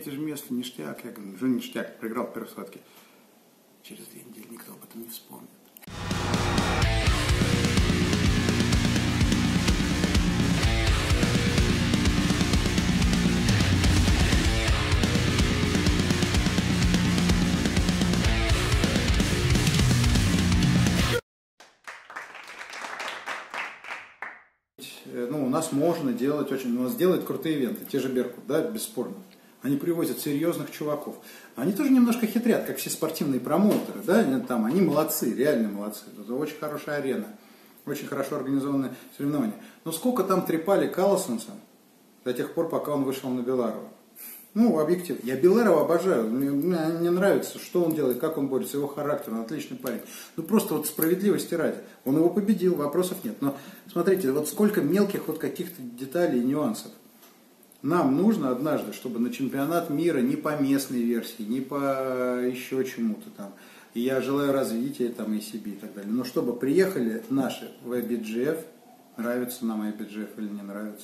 третье же место, ништяк. Я говорю, ну что ништяк, проиграл в первой схватке. Через 2 недели никто об этом не вспомнит. Ну, у нас можно делать очень, у нас делают крутые ивенты, те же Беркут, да, бесспорно. Они привозят серьезных чуваков. Они тоже немножко хитрят, как все спортивные промоутеры, да, они молодцы, реально молодцы. Это очень хорошая арена, очень хорошо организованное соревнование. Но сколько там трепали Калласенса до тех пор, пока он вышел на Беларова. Ну, объективно. Я Беларова обожаю. Мне нравится, что он делает, как он борется, его характер, он отличный парень. Ну, просто вот справедливости ради. Он его победил, вопросов нет. Но смотрите, вот сколько мелких вот каких-то деталей и нюансов. Нам нужно однажды, чтобы на чемпионат мира не по местной версии, не по еще чему-то там. И я желаю развития там ACB и так далее. Но чтобы приехали наши в IBGF, нравится нам IBGF или не нравится,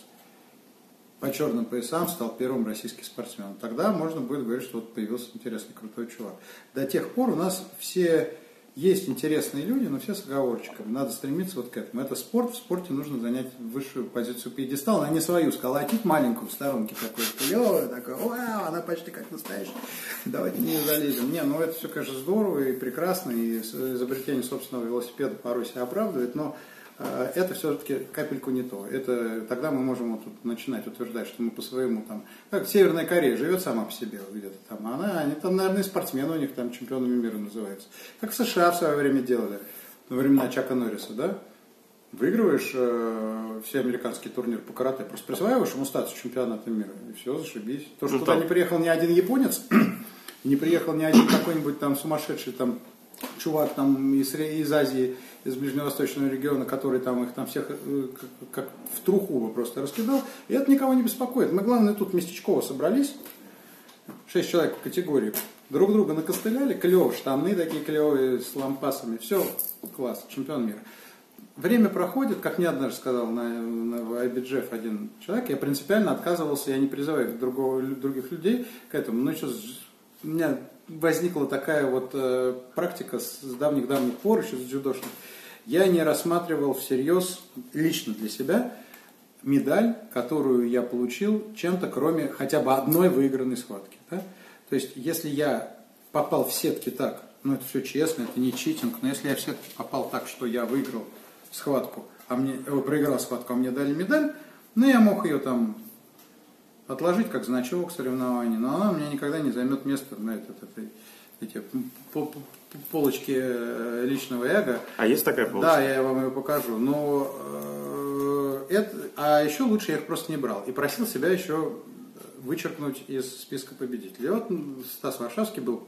по черным поясам стал первым российским спортсменом. Тогда можно будет говорить, что вот появился интересный, крутой чувак. До тех пор у нас все есть интересные люди, но все с оговорочками. Надо стремиться вот к этому. Это спорт, в спорте нужно занять высшую позицию пьедестала, а не свою сколотить маленькую в сторонке такой, клевую, такой, вау, она почти как настоящая. Давайте не залезем. Не, ну это все, конечно, здорово и прекрасно, и изобретение собственного велосипеда порой себя оправдывает, но это все-таки капельку не то. Это, тогда мы можем вот тут начинать утверждать, что мы по своему там, как Северная Корея живет сама по себе где-то там, они там, наверное, спортсмены у них там чемпионами мира называются. Как в США в свое время делали, во времена Чака Норриса, да? Выигрываешь все американские турниры по карате, просто присваиваешь ему статус чемпионата мира, и все, зашибись. То, что туда не приехал ни один японец, не приехал ни один какой-нибудь там сумасшедший там чувак там из Азии, из ближневосточного региона, который там их там всех как в труху бы просто раскидал, и это никого не беспокоит. Мы, главное, тут местечково собрались, 6 человек в категории, друг друга накостыляли, клево, штаны такие клевые, с лампасами, все, класс, чемпион мира. Время проходит, как мне однажды сказал на IBGF один человек, я принципиально отказывался, я не призываю других людей к этому, но еще у меня возникла такая вот практика с давних-давних пор, еще с дзюдошных. Я не рассматривал всерьез, лично для себя, медаль, которую я получил чем-то, кроме хотя бы одной выигранной схватки. Да? То есть, если я попал в сетки так, ну это все честно, это не читинг, но если я в сетки попал так, что я выиграл схватку, проиграл схватку, а мне дали медаль, ну я мог ее там отложить как значок соревнований, но она у меня никогда не займет место на эти полочки личного эго. А есть такая полочка? Да, я вам ее покажу. Но а еще лучше я их просто не брал. И просил себя еще вычеркнуть из списка победителей. И вот Стас Варшавский был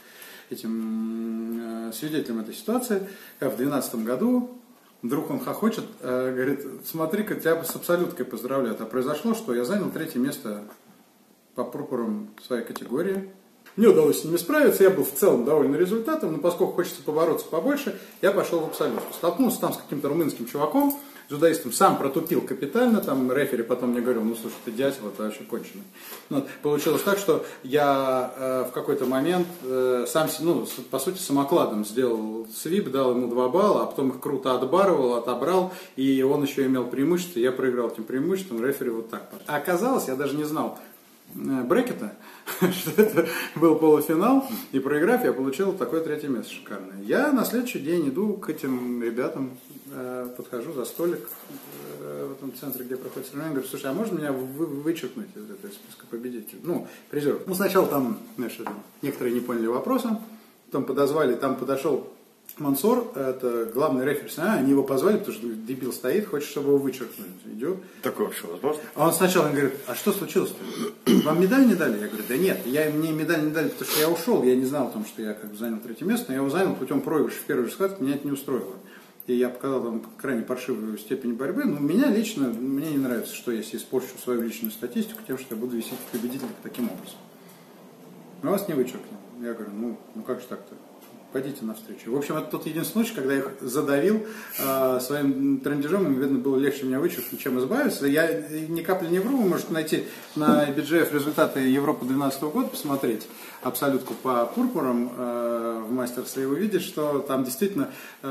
этим свидетелем этой ситуации. В 2012 году вдруг он хохочет, говорит, смотри-ка, тебя с абсолюткой поздравляют. А произошло, что я занял 3-е место по пурпурам своей категории. Мне удалось с ними справиться, я был в целом доволен результатом, но поскольку хочется побороться побольше, я пошел в абсолютку. Столкнулся там с каким-то румынским чуваком, дзюдоистом, сам протупил капитально, там рефери потом мне говорил, ну слушай, ты дятел, это вообще конченый. Вот. Получилось так, что я в какой-то момент сам, по сути, самокладом сделал свип, дал ему 2 балла, а потом их круто отбарывал, отобрал, и он еще имел преимущество, я проиграл этим преимуществом, рефери вот так. А оказалось, я даже не знал брекета, что это был полуфинал, и проиграв, я получил такое 3-е место шикарное. Я на следующий день иду к этим ребятам, подхожу за столик в этом центре, где проходит соревнование, говорю, слушай, а можно меня вычеркнуть из этого списка победителей? Ну, призеров. Ну, сначала там, знаешь, некоторые не поняли вопроса, потом подозвали, там подошел Мансор, это главный рефери, они его позвали, потому что дебил стоит, хочет, чтобы его вычеркнули. Идет. Такое вообще возможно? А он сначала говорит, а что случилось-то? Вам медаль не дали? Я говорю, да нет, мне медаль не дали, потому что я ушел, я не знал о том, что я как бы занял 3-е место, но я его занял путем проигрыша в первой же схватке, меня это не устроило. И я показал там крайне паршивую степень борьбы, но меня лично, мне не нравится, что я себе испорчу свою личную статистику тем, что я буду висеть в победителях таким образом. Мы вас не вычеркнем. Я говорю, ну как же так-то? пойдите навстречу. В общем, это тот единственный случай, когда я их задавил своим трындежом, им, видно, было легче меня вычеркнуть, чем избавиться. Я ни капли не вру, вы можете найти на BGF результаты Европы 2012 года, посмотреть абсолютку по пурпурам в мастерстве, и увидеть, что там действительно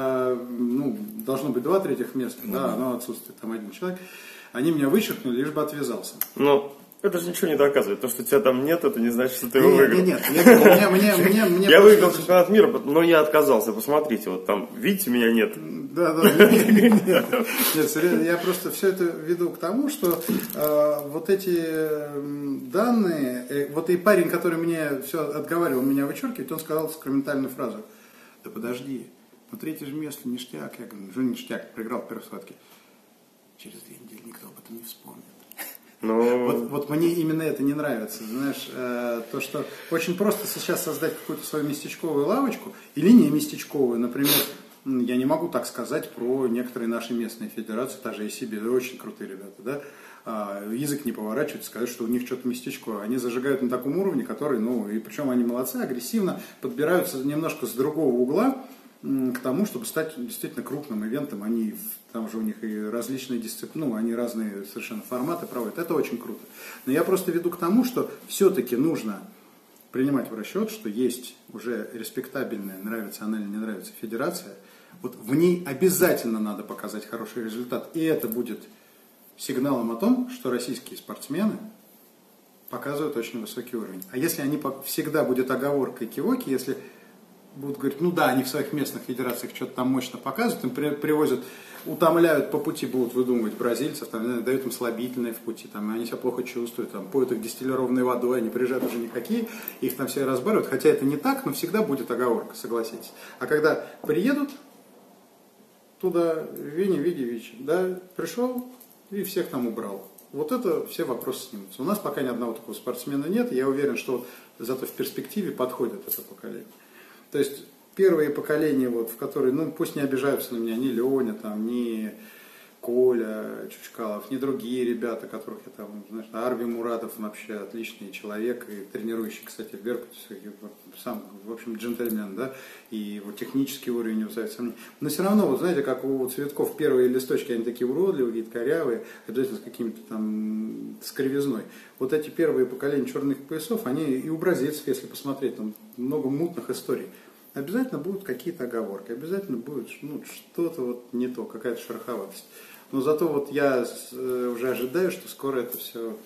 должно быть 2 третьих места, да, но отсутствует там 1 человек. Они меня вычеркнули, лишь бы отвязался. Это же ничего не доказывает. То, что тебя там нет, это не значит, что ты его выиграл. Нет. Я выиграл чемпионат мира, но я отказался. Посмотрите, вот там, видите, меня нет. Да. Нет, я просто все это веду к тому, что вот эти данные, вот и парень, который мне все отговаривал меня вычеркивать, он сказал сакраментальную фразу: да подожди, 3-е же место, ништяк. Я говорю, что ништяк, проиграл в первой схватке. Через 2 недели никто об этом не вспомнит. Вот мне именно это не нравится, знаешь, то, что очень просто сейчас создать какую-то свою местечковую лавочку, или не местечковую, например, я не могу так сказать про некоторые наши местные федерации, даже и себе, очень крутые ребята, да, язык не поворачивается сказать, что у них что-то местечковое, они зажигают на таком уровне, который, и причем они молодцы, агрессивно подбираются немножко с другого угла к тому, чтобы стать действительно крупным ивентом. Там же у них и различные дисциплины, они разные совершенно форматы проводят. Это очень круто. Но я просто веду к тому, что все-таки нужно принимать в расчет, что есть уже респектабельная, нравится она или не нравится, федерация. Вот в ней обязательно надо показать хороший результат. И это будет сигналом о том, что российские спортсмены показывают очень высокий уровень. А если они всегда будет оговоркой кивоки, если будут говорить, они в своих местных федерациях что-то там мощно показывают, им привозят, утомляют по пути, будут выдумывать бразильцев, дают им слабительные в пути, они себя плохо чувствуют, поют их дистиллированной водой, они приезжают уже никакие, их там все разбаривают, хотя это не так, но всегда будет оговорка, согласитесь. А когда приедут туда, Веня Видевич, пришел и всех там убрал. Вот это все вопросы снимутся. У нас пока ни одного такого спортсмена нет, я уверен, что зато в перспективе подходит это поколение. То есть первые поколения, в которые, пусть не обижаются на меня ни Леня, ни Коля Чучкалов, ни другие ребята, которых я Арви Муратов вообще отличный человек, и тренирующий, кстати, в Беркуте, сам, в общем, джентльмен, да, и его технический уровень не вызывает сомнений. Но все равно, знаете, как у цветков первые листочки, они такие уродливые, вид корявые, обязательно с какими-то с кривизной. Вот эти первые поколения черных поясов, они и у бразильцев, если посмотреть, там много мутных историй. Обязательно будут какие-то оговорки, обязательно будет что-то не то, какая-то шероховатость. Но зато я уже ожидаю, что скоро это все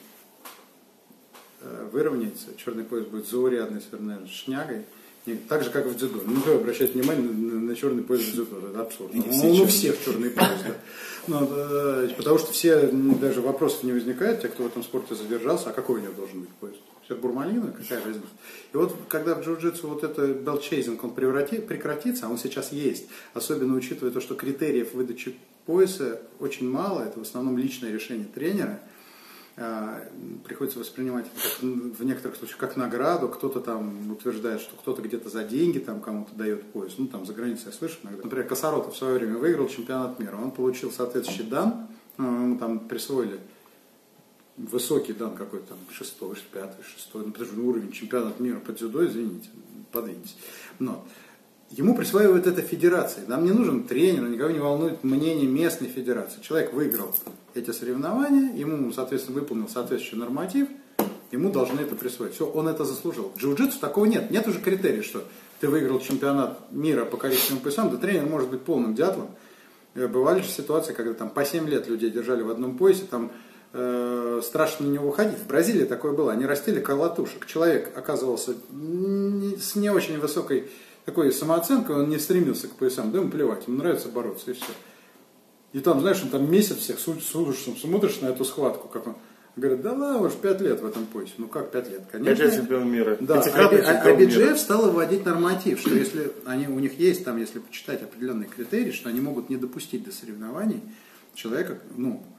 выровняется. Черный пояс будет заурядной, наверное, шнягой. Так же, как и в дзюдо. Не надо обращать внимание на черный пояс в дзюдо. Это абсурд. У всех черный пояс. Да. Потому что все, даже вопросов не возникает, те, кто в этом спорте задержался, а какой у него должен быть пояс? Все бурмалина, какая разница? И когда в джиу-джитсу это белчейзинг, он прекратится, а он сейчас есть, особенно учитывая то, что критериев выдачи пояса очень мало, это в основном личное решение тренера, приходится воспринимать это в некоторых случаях как награду, кто-то там утверждает, что кто-то где-то за деньги кому-то дает пояс, за границей я слышу иногда. Например, Косоротов в свое время выиграл чемпионат мира, он получил соответствующий дан, ему там присвоили высокий дан какой-то там, 6-й, 5-й, 6-й, потому что уровень чемпионата мира по дзюдо, извините, подвиньтесь. Но ему присваивают это федерации. Нам не нужен тренер, никого не волнует мнение местной федерации. Человек выиграл эти соревнования, ему, соответственно, выполнил соответствующий норматив, ему должны это присвоить. Все, он это заслужил. В джиу-джитсу такого нет. Нет уже критерия, что ты выиграл чемпионат мира по количественным поясам, да тренер может быть полным дятлом. Бывали же ситуации, когда там по 7 лет людей держали в одном поясе, там страшно на него ходить. В Бразилии такое было. Они растили колотушек. Человек оказывался с не очень высокой такой самооценкой, он не стремился к поясам. Да ему плевать, ему нравится бороться, и все. И там, знаешь, он там месяц всех смотришь на эту схватку, как он говорит, да ладно, уж 5 лет в этом поясе. Ну как 5 лет? Конечно. 5 чемпион мира. Да, а BGF стала вводить норматив, что если у них есть там, если почитать определенные критерии, что они могут не допустить до соревнований человека,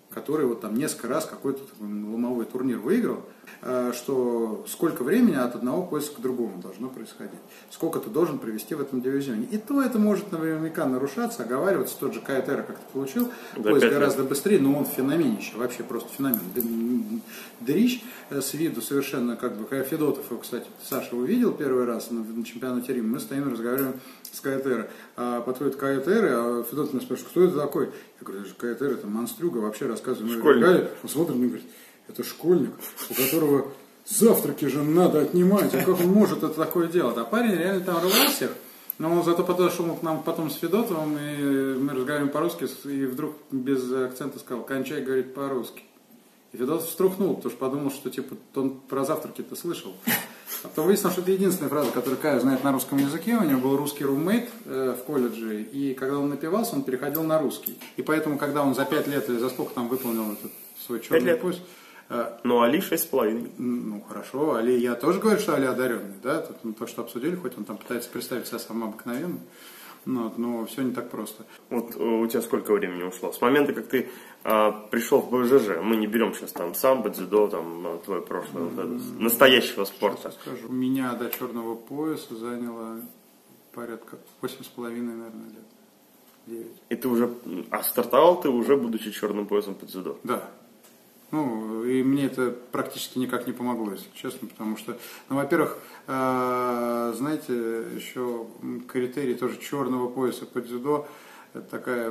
который вот там несколько раз какой-то ломовой турнир выиграл, что сколько времени от одного пояса к другому должно происходить, сколько ты должен провести в этом дивизионе. И то это может наверняка нарушаться, оговариваться. Тот же Кайотера как-то получил, пояс гораздо быстрее, но он феноменище, вообще просто феномен. Дрищ с виду совершенно как бы, Федотов, кстати, Саша увидел первый раз на чемпионате Рима, мы стоим, разговариваем с Кайотерой. Подходит Кайотера, а Федотов меня спрашивает, кто это такой? Я говорю, Кайотера, это монстрюга, вообще рассказываем. Он смотрит и говорит, это школьник, у которого завтраки же надо отнимать, а как он может это такое делать? А парень реально там рвал всех, но он зато подошел к нам потом с Федотовым, и мы разговариваем по-русски, и вдруг без акцента сказал, кончай говорить по-русски. И Федотов струхнул, потому что подумал, что типа он про завтраки-то слышал. А потом выяснилось, что это единственная фраза, которую Кайо знает на русском языке. У него был русский руммейт в колледже, и когда он напивался, он переходил на русский. И поэтому, когда он за 5 лет или за сколько там выполнил этот свой черный пояс... Ну, Али 6,5. Ну, хорошо. Али, я тоже говорю, что Али одаренный, да? Тут мы то, что обсудили, хоть он там пытается представить себя самым обыкновенным. Но все не так просто. Вот у тебя сколько времени ушло? С момента, как ты пришел в БЖЖ, мы не берем сейчас там самбо, дзюдо, там твое прошлое, настоящего спорта. Скажу, у меня до черного пояса заняло порядка 8,5, наверное, лет. 9. И ты уже, стартовал ты уже, будучи черным поясом по дзюдо? Да. Ну, и мне это практически никак не помогло, если честно, потому что, ну, во-первых, знаете, еще критерий тоже черного пояса по дзюдо, это такая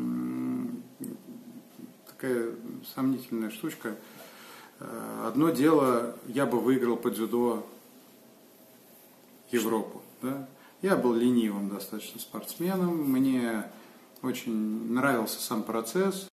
сомнительная штучка. Одно дело, я бы выиграл по дзюдо Европу, да? Я был ленивым достаточно спортсменом, мне очень нравился сам процесс.